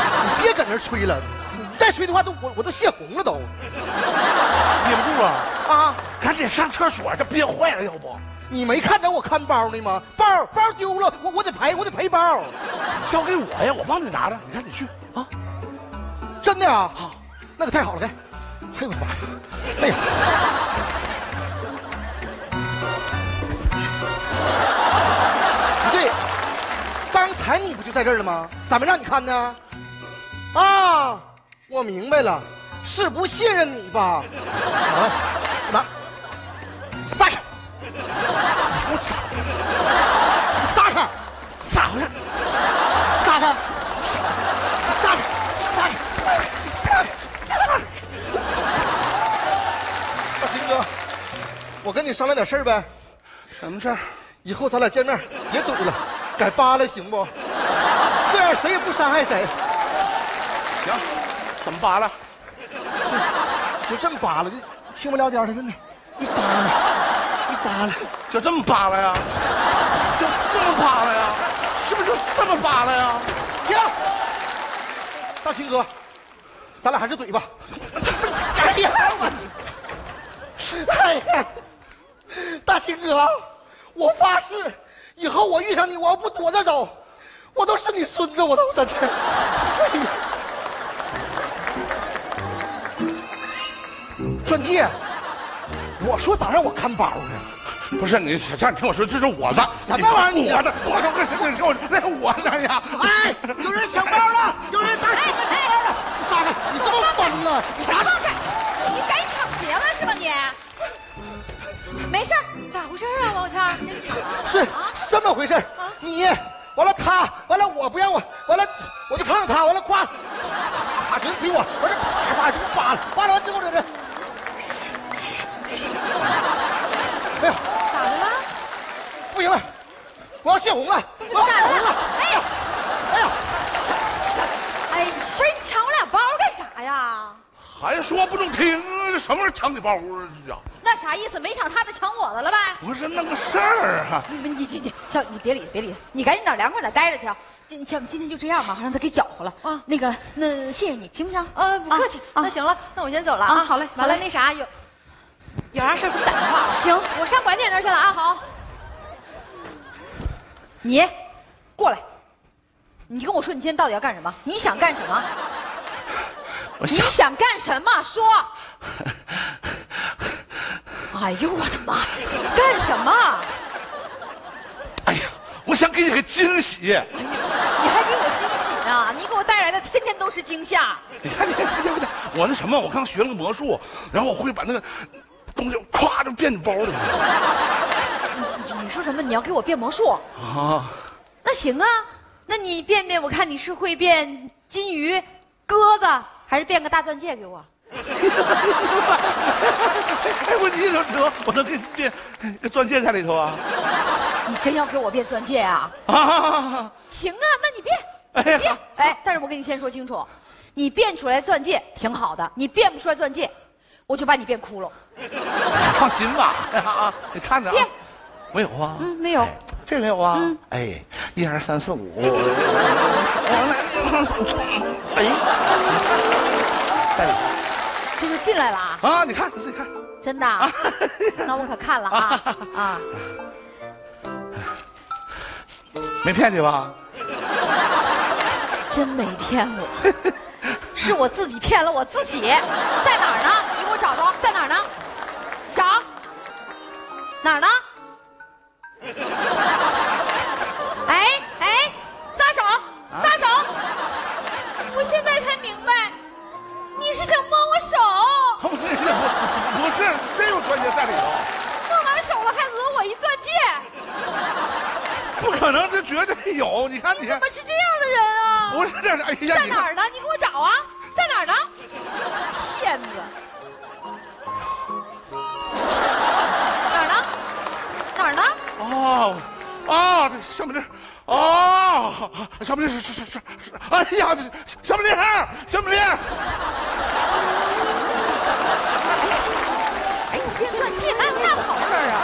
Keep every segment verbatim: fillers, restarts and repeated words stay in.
你别搁那吹了，你再吹的话都我我都泄洪了都。 憋不住啊！ 啊， 赶紧上厕所，这憋坏了，要不？ 你没看着我看包呢吗？包包丢了，我我得赔，我得赔包。 交给我呀，我帮你拿着。你看你去啊， 真的啊？好，那可太好了，来。哎呦我的妈呀！哎呀！不对，刚才你不就在这儿了吗？咋没让你看呢？啊，我明白了，是不信任你吧？好了，拿，撒开！我撒，你撒开， 撒回来， 撒开，撒开，撒开，撒开，撒开，撒开！大秦哥，我跟你商量点事儿呗。 什么事儿？ 以后咱俩见面别怼了，改扒了行不？这样谁也不伤害谁。 行，怎么扒拉？ 就就这么扒拉，就轻不了点的，真的，一扒拉，一扒拉， 就这么扒拉呀？就这么扒拉呀？是不是就这么扒拉呀？ 停！大秦哥，咱俩还是怼吧。 哎呀，我， 哎呀，大秦哥，我发誓，以后我遇上你，我要不躲着走，我都是你孙子，我都真的。哎呀，钻戒，我说咋让我看包呢？ 不是你，小强，你听我说，这是我的， 什么玩意儿？ 我的，我的，这是我，那是我的呀！ 哎，有人抢包了，有人打抢包了！你撒开！你是不是疯了？你撒开！ 你该抢劫了是吧你？没事儿，咋回事啊，王小强？真紧张。 是这么回事儿，你完了他完了我不让我完了我就碰上他完了呱，啪准给我，我这啪啪就扒了，扒了完之后这这，没有咋的了？ 不行了，我要泄洪了，我要泄洪了！ 哎呀， 哎呀， 哎，不是你抢我俩包干啥呀？ 还说不中听，什么玩意儿抢你包啊？这家那啥意思？没抢他的，抢我的了呗？ 不是那个事儿啊！ 你你你你，小你别理别理，你赶紧哪凉快哪待着去啊！今小今天就这样吧，让他给搅和了啊。那个，那谢谢你，行不行？ 啊，不客气。那行了，那我先走了啊。 好嘞， 完了，那啥有有啥事给我打电话。 行，我上管姐那儿去了啊。好，你过来，你跟我说你今天到底要干什么？你想干什么？ 我你想干什么？说。哎呦我的妈！干什么？ 哎呀，我想给你个惊喜。 你还给我惊喜呢？你给我带来的天天都是惊吓。 你看，你看，你看，我那什么，我刚学了个魔术，然后我会把那个东西咵就变你包里。 你, 你说什么？你要给我变魔术啊？ 那行啊，那你变变，我看你是会变金鱼、鸽子，还是变个大钻戒给我？ 哎，我你怎么知道我能给你变钻戒在里头啊？ 你真要给我变钻戒啊？ 啊！ 行啊，那你变， 哎变。哎，但是我跟你先说清楚，你变出来钻戒挺好的，你变不出来钻戒，我就把你变窟窿。 放心吧，啊，你看着啊。 变。 没有啊？ 嗯，没有。 哎、这没有啊？嗯、哎，一二三四五。我来，哎，在里头。 这就进来了啊！ 啊，你看，你自己看。 真的？啊、那我可看了啊啊！ 没骗你吧？ 真没骗我，是我自己骗了我自己。在哪儿呢？你给我找着，在哪儿呢？找哪儿呢？哎哎，撒手，撒手！我现在才明白，你是想摸我手。 不是，不是，真有钻戒在里头。 摸完手了还讹我一钻戒？ 不可能，这绝对有。你看，你怎么是这样的人啊？ 不是这，哎呀， 在哪儿呢？你给我找啊！在哪儿呢？骗子！哪儿呢？哪儿呢？ 哦，啊，这小美玲，哦，小美玲是是是是，哎呀，小美玲，小美玲。 哎，你变钻戒哪有那么好事儿啊？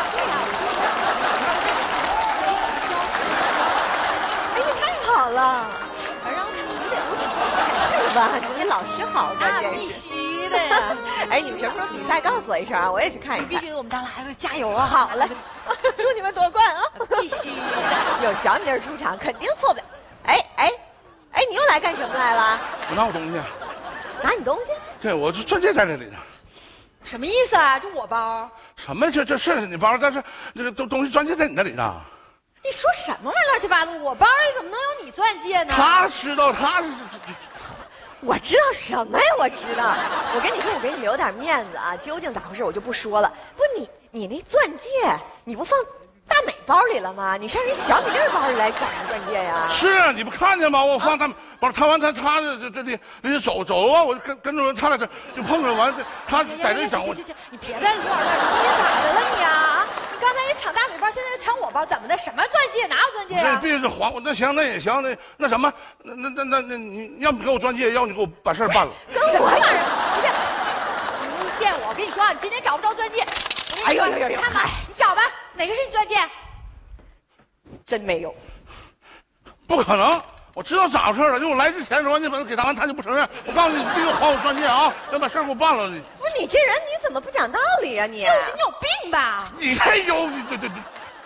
哎呀，太好了！还让我看你脸，我了，你老师好，关键必是。 须的呀！ 哎，你们什么时候比赛告诉我一声啊，我也去看一看。 必须，我们家孩子加油啊！ 好嘞，祝你们夺冠啊！ 必须的， 有小米粒出场，肯定错不了。哎哎哎，你又来干什么来了？ 我拿我东西。 拿你东西？ 对，我这钻戒在这里呢。 什么意思啊？这我包？ 什么？这这是你包，但是这个东东西钻戒在你那里呢。 你说什么玩意儿乱七八糟？我包里怎么能有你钻戒呢？ 他知道，他是。 我知道什么呀？我知道。我跟你说，我给你留点面子啊。究竟咋回事，我就不说了。不，你你那钻戒，你不放大美包里了吗？你上人小米粒包里来搞啥钻戒呀？ 是啊，你不看见吗？我放他包，他完他他这这这这走走啊，我跟跟着他俩这就碰着完，他在这整我。 行行行，你别在这乱乱，你今天咋的了你啊？你刚才也抢大美包，现在又抢我包，怎么的？什么钻戒？哪有钻戒呀？ 这必须得还我。那行，那也行，那那什么，那那那那那你要不给我钻戒，要你给我把事儿办了。 跟我玩意儿？ 不是，你诬陷我！我跟你说啊，你今天找不着钻戒。 哎呦呦呦呦！ 看吧，你找吧，哪个是你钻戒？ 真没有。 不可能！我知道咋回事了，就我来之前说你把他给他完，他就不承认。我告诉你，你必须还我钻戒啊！要把事儿给我办了。你不，你这人你怎么不讲道理呀、啊？你就是你有病吧？ 你才有！你对对对。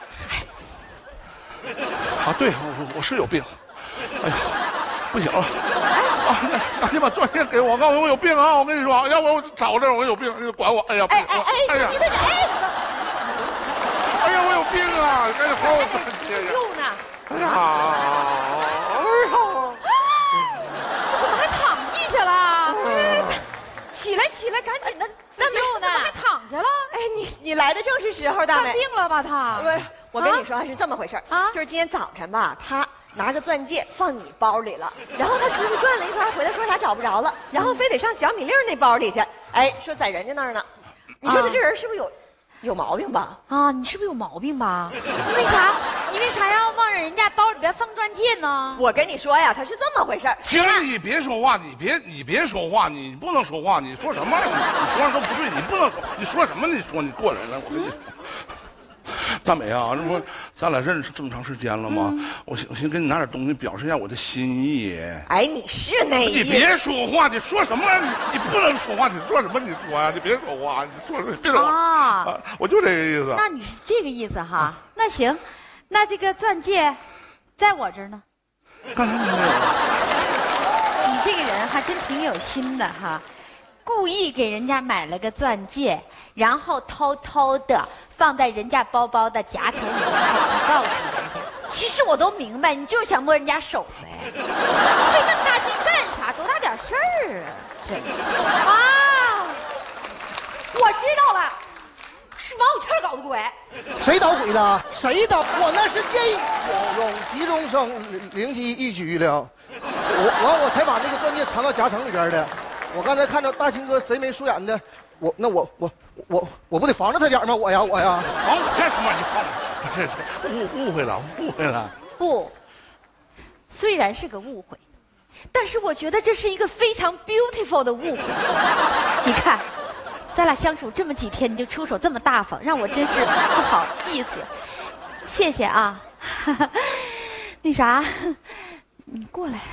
啊，对我我是有病。哎呀，不行了！啊，那你把钻戒给我，告诉我我有病啊！我跟你说，要不然我找这我有病，你管我！哎呀， 哎哎哎， 哎呀， 你这哎， 哎呀，我有病啊！赶紧还我钻戒呀！ 用呢？ 哎呀，哎呀！ 怎么还躺地下了？起来起来，赶紧的自救呢！还躺下了？ 哎，你你来的正是时候，大美。 犯病了吧他？ 不是，我跟你说是这么回事啊，就是今天早晨吧，他拿个钻戒放你包里了，然后他出去转了一圈，回来说啥找不着了，然后非得上小米粒那包里去，哎，说在人家那儿呢。你说他这人是不是有有毛病吧？ 啊，你是不是有毛病吧？你为啥？你为啥要往人家包里边放钻戒呢？ 我跟你说呀，他是这么回事。 行，你别说话，你别你别说话，你不能说话，你说什么？你你说的都不对，你不能说，你说什么？你说你过来了，我跟你说。大美啊，这不咱俩认识这么长时间了吗？嗯、我寻我寻给你拿点东西表示一下我的心意。 哎，你是那意？ 你别说话，你说什么？你你不能说话，你说什么？你说呀、啊，你别说话，你说别说话啊！啊我就这个意思。 那你是这个意思哈？啊、那行，那这个钻戒在我这儿呢。 刚才你没有。 你这个人还真挺有心的哈。故意给人家买了个钻戒，然后偷偷的放在人家包包的夹层里面，还不告诉人家。其实我都明白，你就是想摸人家手呗。费那么大劲干啥？多大点事儿啊！真啊！我知道了，是王有倩搞的鬼。 谁捣鬼了？谁捣？我那是见有容急中生，灵机一举了。我我我才把那个钻戒藏到夹层里边的。我刚才看到大兴哥谁眉鼠眼的，我那我我我我不得防着他点吗？我呀我呀， 防我干什么？你防我？这这误误会了，误会了。 不，虽然是个误会，但是我觉得这是一个非常 beautiful 的误会。你看，咱俩相处这么几天，你就出手这么大方，让我真是不好意思。谢谢啊，那啥，你过来。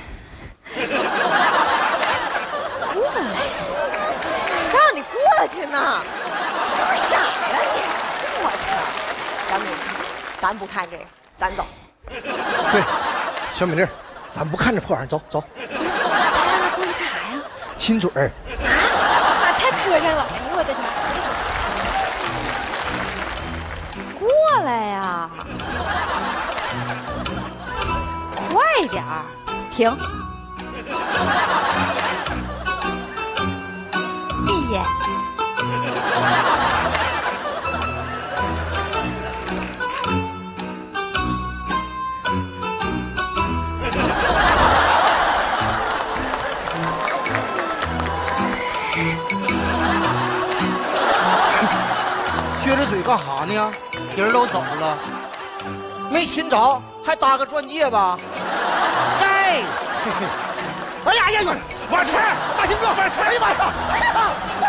过来， 让你过去呢，干啥呀你？我去，小米，咱不看这个，咱走。 对，小米粒，咱不看这破玩意儿，走走。 他让他过去干啥呀？ 亲嘴儿。 啊，太磕碜了！哎呦我的天！过来呀！快点儿，停。闭眼。 撅着嘴干啥呢？人都走了，没亲着，还搭个钻戒吧？哎，哎呀呀呀！ 我去， 大兴哥，哎呀妈呀！